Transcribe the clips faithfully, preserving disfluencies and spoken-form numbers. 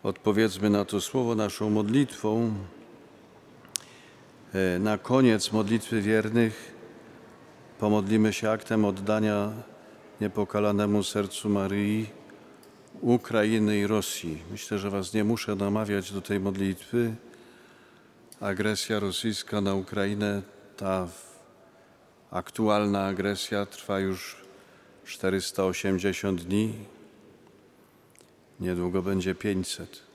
Odpowiedzmy na to słowo naszą modlitwą. Na koniec modlitwy wiernych pomodlimy się aktem oddania niepokalanemu sercu Maryi Ukrainy i Rosji. Myślę, że was nie muszę namawiać do tej modlitwy. Agresja rosyjska na Ukrainę, ta aktualna agresja trwa już czterysta osiemdziesiąt dni. Niedługo będzie pięćset.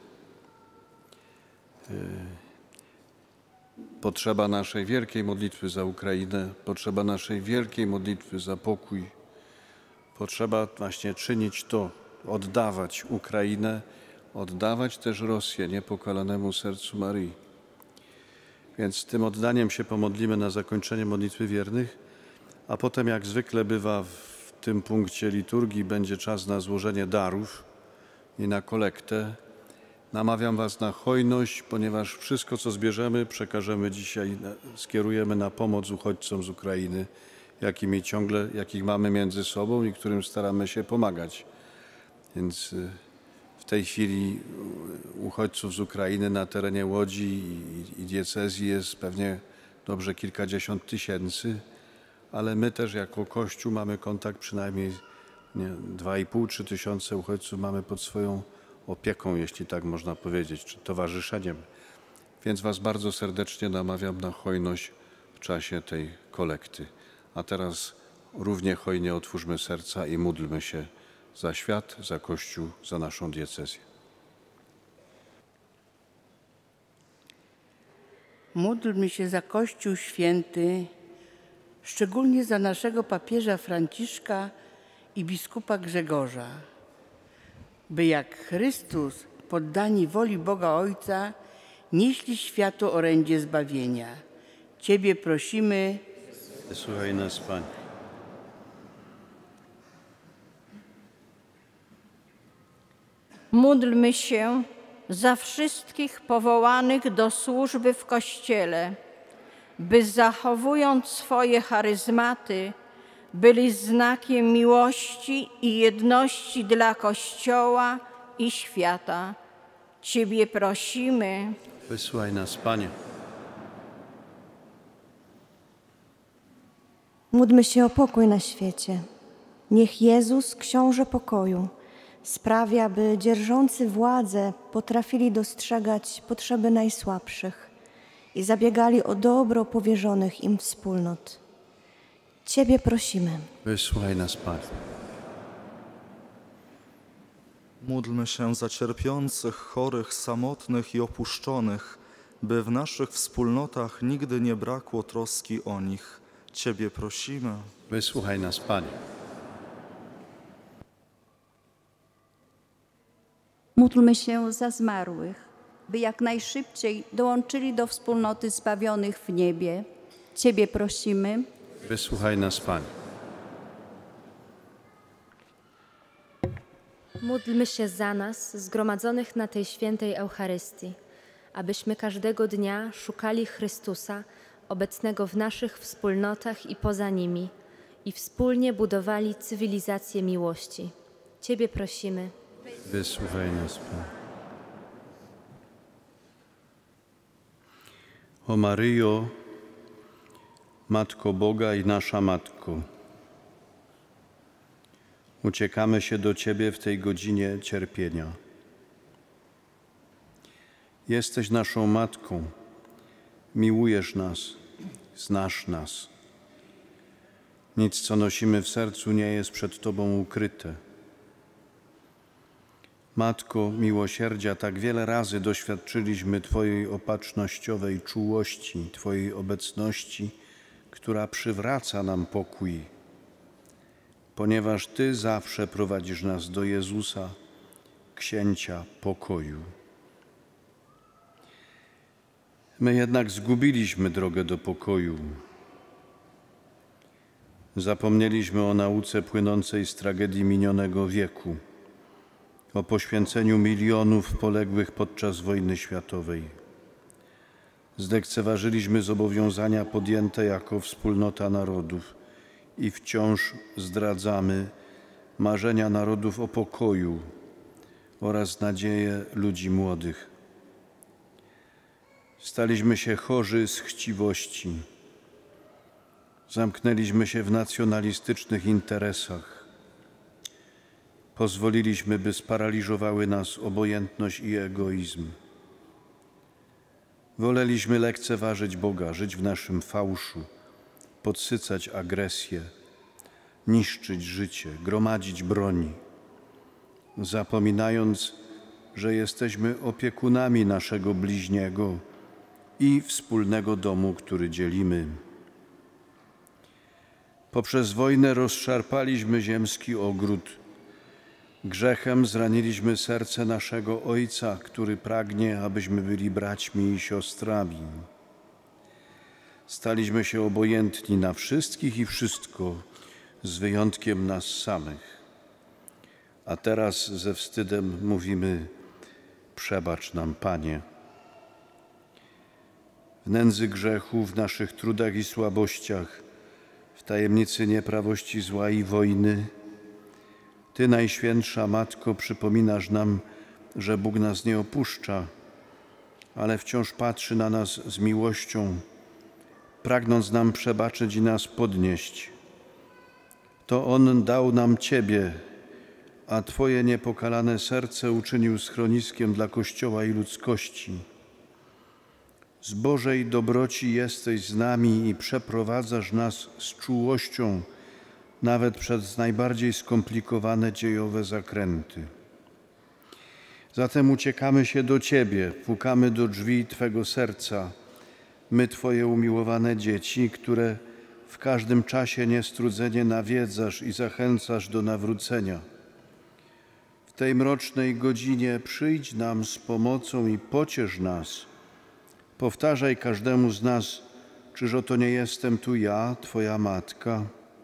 Potrzeba naszej wielkiej modlitwy za Ukrainę, potrzeba naszej wielkiej modlitwy za pokój. Potrzeba właśnie czynić to, oddawać Ukrainę, oddawać też Rosję niepokalanemu sercu Maryi. Więc tym oddaniem się pomodlimy na zakończenie modlitwy wiernych, a potem jak zwykle bywa w tym punkcie liturgii będzie czas na złożenie darów i na kolektę. Namawiam was na hojność, ponieważ wszystko, co zbierzemy, przekażemy dzisiaj, skierujemy na pomoc uchodźcom z Ukrainy, jakimi ciągle, jakich mamy między sobą i którym staramy się pomagać. Więc w tej chwili uchodźców z Ukrainy na terenie Łodzi i, i diecezji jest pewnie dobrze kilkadziesiąt tysięcy, ale my też jako Kościół mamy kontakt, przynajmniej nie, dwa i pół, trzy tysiące uchodźców mamy pod swoją opieką, jeśli tak można powiedzieć, czy towarzyszeniem. Więc was bardzo serdecznie namawiam na hojność w czasie tej kolekty. A teraz równie hojnie otwórzmy serca i módlmy się za świat, za Kościół, za naszą diecezję. Módlmy się za Kościół Święty, szczególnie za naszego papieża Franciszka i biskupa Grzegorza, by jak Chrystus, poddani woli Boga Ojca, nieśli światu orędzie zbawienia. Ciebie prosimy. Wysłuchaj nas, Panie. Módlmy się za wszystkich powołanych do służby w Kościele, by zachowując swoje charyzmaty, byli znakiem miłości i jedności dla Kościoła i świata. Ciebie prosimy. Wysłuchaj nas, Panie. Módlmy się o pokój na świecie. Niech Jezus, Książę Pokoju, sprawia, by dzierżący władzę potrafili dostrzegać potrzeby najsłabszych i zabiegali o dobro powierzonych im wspólnot. Ciebie prosimy. Wysłuchaj nas, Panie. Módlmy się za cierpiących, chorych, samotnych i opuszczonych, by w naszych wspólnotach nigdy nie brakło troski o nich. Ciebie prosimy. Wysłuchaj nas, Panie. Módlmy się za zmarłych, by jak najszybciej dołączyli do wspólnoty zbawionych w niebie. Ciebie prosimy. Wysłuchaj nas, Panie. Módlmy się za nas, zgromadzonych na tej świętej Eucharystii, abyśmy każdego dnia szukali Chrystusa, obecnego w naszych wspólnotach i poza nimi, i wspólnie budowali cywilizację miłości. Ciebie prosimy. Wysłuchaj nas, Panie. O Maryjo, Matko Boga i nasza Matko, uciekamy się do Ciebie w tej godzinie cierpienia. Jesteś naszą Matką, miłujesz nas, znasz nas. Nic, co nosimy w sercu, nie jest przed Tobą ukryte. Matko miłosierdzia, tak wiele razy doświadczyliśmy Twojej opatrznościowej czułości, Twojej obecności, która przywraca nam pokój, ponieważ Ty zawsze prowadzisz nas do Jezusa, Księcia pokoju. My jednak zgubiliśmy drogę do pokoju. Zapomnieliśmy o nauce płynącej z tragedii minionego wieku, o poświęceniu milionów poległych podczas wojny światowej. Zlekceważyliśmy zobowiązania podjęte jako wspólnota narodów i wciąż zdradzamy marzenia narodów o pokoju, oraz nadzieję ludzi młodych. Staliśmy się chorzy z chciwości. Zamknęliśmy się w nacjonalistycznych interesach. Pozwoliliśmy, by sparaliżowały nas obojętność i egoizm. Woleliśmy lekceważyć Boga, żyć w naszym fałszu, podsycać agresję, niszczyć życie, gromadzić broń, zapominając, że jesteśmy opiekunami naszego bliźniego i wspólnego domu, który dzielimy. Poprzez wojnę rozszarpaliśmy ziemski ogród. Grzechem zraniliśmy serce naszego Ojca, który pragnie, abyśmy byli braćmi i siostrami. Staliśmy się obojętni na wszystkich i wszystko, z wyjątkiem nas samych. A teraz ze wstydem mówimy: przebacz nam, Panie. W nędzy grzechu, w naszych trudach i słabościach, w tajemnicy nieprawości zła i wojny, Ty, Najświętsza Matko, przypominasz nam, że Bóg nas nie opuszcza, ale wciąż patrzy na nas z miłością, pragnąc nam przebaczyć i nas podnieść. To On dał nam Ciebie, a Twoje niepokalane serce uczynił schroniskiem dla Kościoła i ludzkości. Z Bożej dobroci jesteś z nami i przeprowadzasz nas z czułością nawet przez najbardziej skomplikowane dziejowe zakręty. Zatem uciekamy się do Ciebie, pukamy do drzwi Twego serca, my, Twoje umiłowane dzieci, które w każdym czasie niestrudzenie nawiedzasz i zachęcasz do nawrócenia. W tej mrocznej godzinie przyjdź nam z pomocą i pociesz nas. Powtarzaj każdemu z nas: czyż oto nie jestem tu ja, Twoja Matka?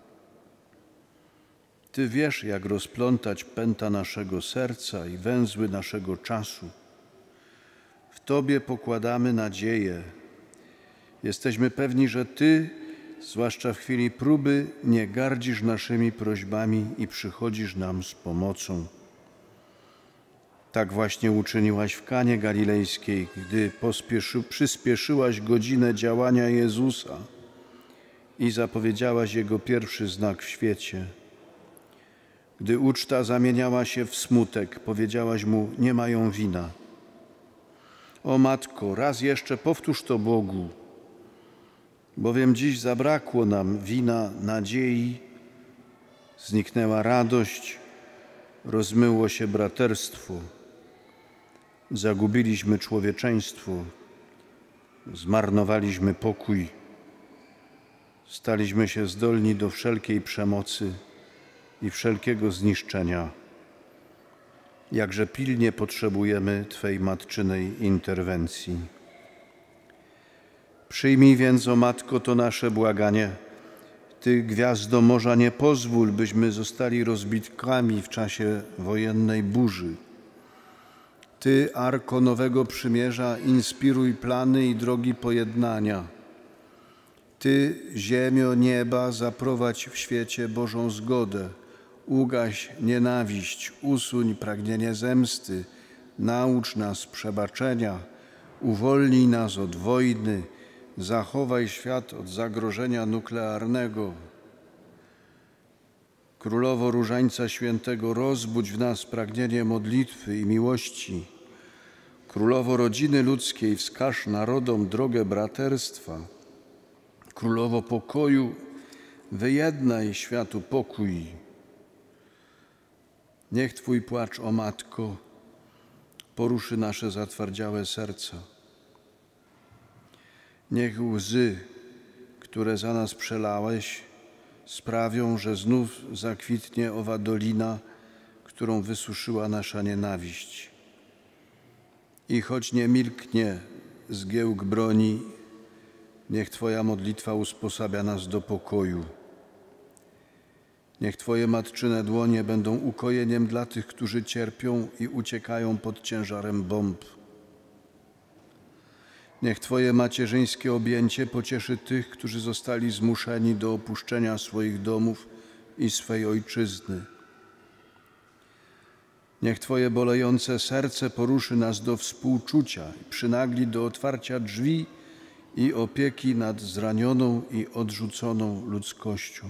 Ty wiesz, jak rozplątać pęta naszego serca i węzły naszego czasu. W Tobie pokładamy nadzieję. Jesteśmy pewni, że Ty, zwłaszcza w chwili próby, nie gardzisz naszymi prośbami i przychodzisz nam z pomocą. Tak właśnie uczyniłaś w Kanie Galilejskiej, gdy pospieszy, przyspieszyłaś godzinę działania Jezusa i zapowiedziałaś Jego pierwszy znak w świecie. Gdy uczta zamieniała się w smutek, powiedziałaś Mu: nie mają wina. O Matko, raz jeszcze powtórz to Bogu, bowiem dziś zabrakło nam wina nadziei, zniknęła radość, rozmyło się braterstwo, zagubiliśmy człowieczeństwo, zmarnowaliśmy pokój, staliśmy się zdolni do wszelkiej przemocy i wszelkiego zniszczenia. Jakże pilnie potrzebujemy Twej matczynej interwencji. Przyjmij więc, o Matko, to nasze błaganie. Ty, gwiazdo morza, nie pozwól, byśmy zostali rozbitkami w czasie wojennej burzy. Ty, Arko Nowego Przymierza, inspiruj plany i drogi pojednania. Ty, ziemio nieba, zaprowadź w świecie Bożą zgodę. Ugaś nienawiść, usuń pragnienie zemsty, naucz nas przebaczenia, uwolnij nas od wojny, zachowaj świat od zagrożenia nuklearnego. Królowo Różańca Świętego, rozbudź w nas pragnienie modlitwy i miłości. Królowo rodziny ludzkiej, wskaż narodom drogę braterstwa. Królowo pokoju, wyjednaj światu pokój. Niech Twój płacz, o Matko, poruszy nasze zatwardziałe serca. Niech łzy, które za nas przelałeś, sprawią, że znów zakwitnie owa dolina, którą wysuszyła nasza nienawiść. I choć nie milknie zgiełk broni, niech Twoja modlitwa usposabia nas do pokoju. Niech Twoje matczyne dłonie będą ukojeniem dla tych, którzy cierpią i uciekają pod ciężarem bomb. Niech Twoje macierzyńskie objęcie pocieszy tych, którzy zostali zmuszeni do opuszczenia swoich domów i swej ojczyzny. Niech Twoje bolejące serce poruszy nas do współczucia i przynagli do otwarcia drzwi i opieki nad zranioną i odrzuconą ludzkością.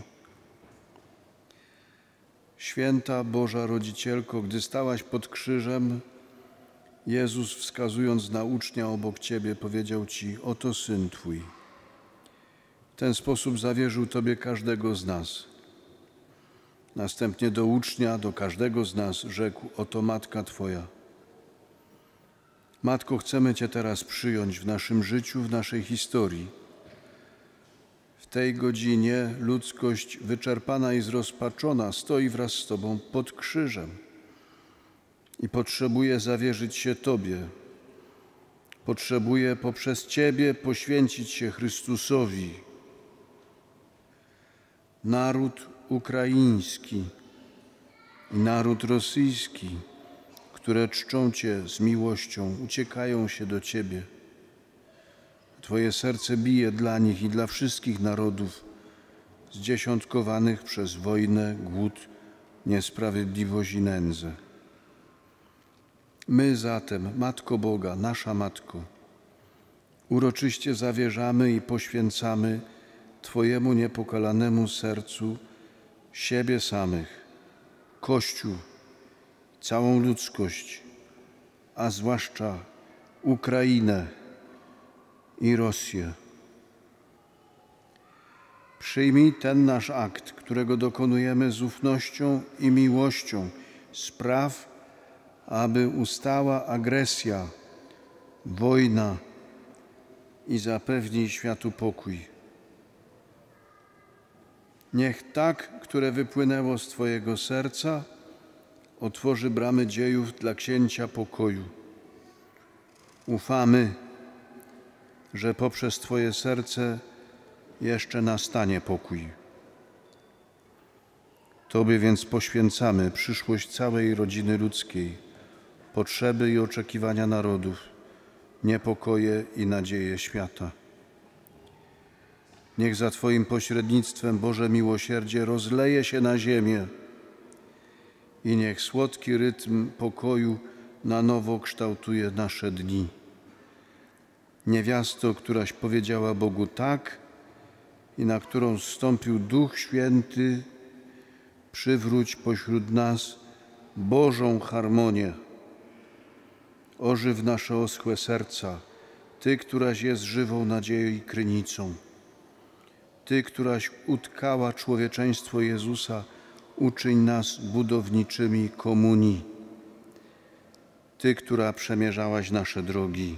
Święta Boża Rodzicielko, gdy stałaś pod krzyżem, Jezus, wskazując na ucznia obok Ciebie, powiedział Ci: oto Syn Twój. W ten sposób zawierzył Tobie każdego z nas. Następnie do ucznia, do każdego z nas rzekł: oto Matka Twoja. Matko, chcemy Cię teraz przyjąć w naszym życiu, w naszej historii. W tej godzinie ludzkość wyczerpana i zrozpaczona stoi wraz z Tobą pod krzyżem i potrzebuje zawierzyć się Tobie. Potrzebuje poprzez Ciebie poświęcić się Chrystusowi. Naród ukraiński i naród rosyjski, które czczą Cię z miłością, uciekają się do Ciebie. Twoje serce bije dla nich i dla wszystkich narodów zdziesiątkowanych przez wojnę, głód, niesprawiedliwość i nędzę. My zatem, Matko Boga, nasza Matko, uroczyście zawierzamy i poświęcamy Twojemu niepokalanemu sercu siebie samych, Kościół, całą ludzkość, a zwłaszcza Ukrainę i Rosję. Przyjmij ten nasz akt, którego dokonujemy z ufnością i miłością. Spraw, aby ustała agresja, wojna i zapewnij światu pokój. Niech tak, które wypłynęło z Twojego serca, otworzy bramy dziejów dla Księcia Pokoju. Ufamy, że poprzez Twoje serce jeszcze nastanie pokój. Tobie więc poświęcamy przyszłość całej rodziny ludzkiej, potrzeby i oczekiwania narodów, niepokoje i nadzieje świata. Niech za Twoim pośrednictwem Boże miłosierdzie rozleje się na ziemię i niech słodki rytm pokoju na nowo kształtuje nasze dni. Niewiasto, któraś powiedziała Bogu tak i na którą zstąpił Duch Święty, przywróć pośród nas Bożą harmonię. Ożyw nasze oschłe serca, Ty, któraś jest żywą nadzieją i krynicą. Ty, któraś utkała człowieczeństwo Jezusa, uczyń nas budowniczymi komunii. Ty, która przemierzałaś nasze drogi,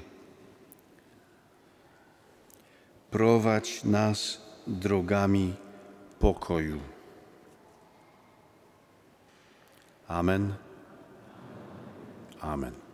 prowadź nas drogami pokoju. Amen. Amen.